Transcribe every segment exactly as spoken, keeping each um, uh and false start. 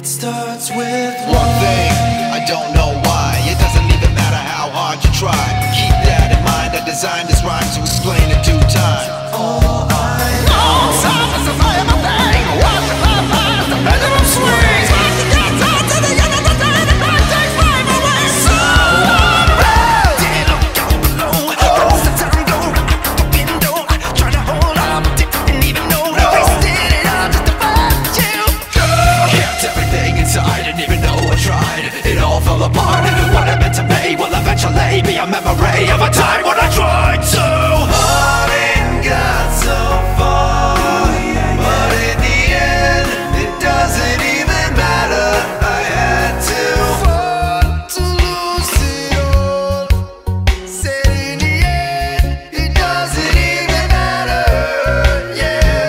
It starts with one thing, I don't know why. It doesn't even matter how hard you try. Keep that in mind, I designed this rhyme to explain in due time. all I know. Something's the fire of my thing. Watch the fire fire as the pendulum swings. Watch the gas on to the end of the day. The back takes five away. So unreal. Didn't look down below. Watch the time go round the window. Trying to hold on, didn't even know. No. Wasted it all just to find you. Kept everything inside, didn't even know I tried. It all fell apart. What I meant to be will eventually be a memory of a time when I tried so hard and got so far. But in the end, it doesn't even matter. I had to fall to lose it all. Said in the end, it doesn't even matter. Yeah.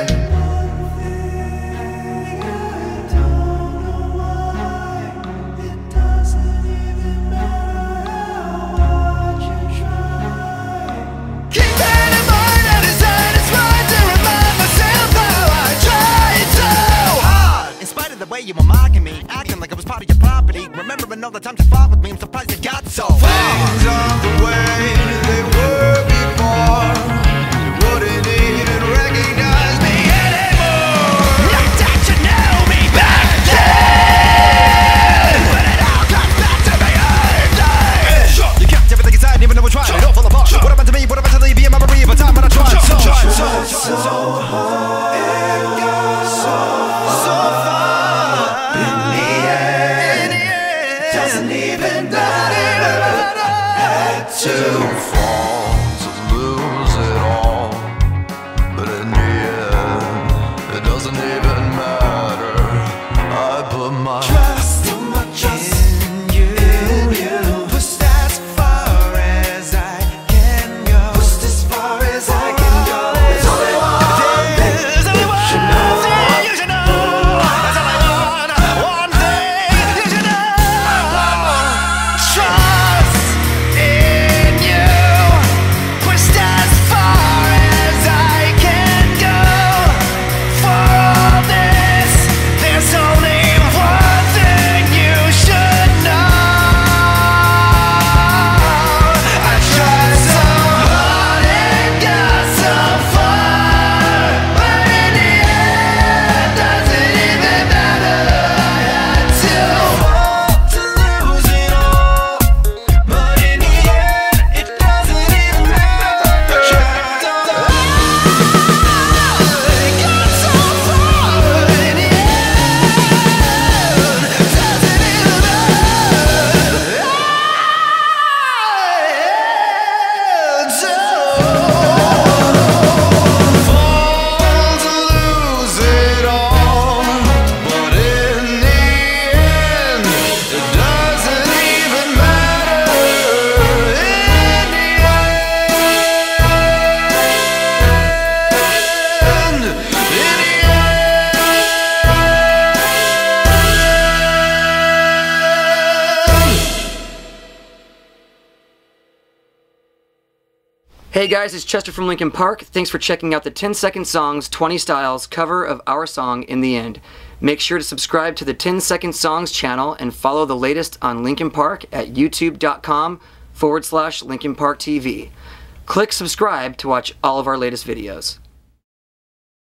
I don't know why. It doesn't even matter how hard you try. Keep that in mind, I decided it's right to remind myself how I tried so hard. In spite of the way you were mocking me, acting like I was part of your property, remembering all the times you fought with me, I'm surprised it got so far. Things aren't the way they were before. You wouldn't even recognize me anymore. Not that you knew me back then. When it all comes back to me, I sure. You kept everything inside, even though we tried. It all fell apart. Sure. What happened to me? What eventually be a memory of a time when I tried so, tried so, so hard and got so so far. In the end, doesn't even matter. Had to fall to lose it all, but in the end, it doesn't even matter. I put my trust, my trust in you, in you. Pushed as far as I can go. Pushed as far as I can go. There's only one thing you should know. You should know. There's only one, one thing you should know. Trust in you. Pushed as far as I can go. For all this, there's only one thing you should know. I tried so hard and got so far, but in the end, doesn't even matter. I had to fall to lose it all, but in the end, it doesn't even matter. I tried so hard, got so far, but in the end, doesn't even matter. Fall to lose it all, but in the end, it doesn't even matter. In the end, in Hey guys, it's Chester from Linkin Park. Thanks for checking out the ten second Songs, twenty Styles cover of our song In the End. Make sure to subscribe to the ten second Songs channel and follow the latest on Linkin Park at youtube.com forward slash Linkin Park TV. Click subscribe to watch all of our latest videos.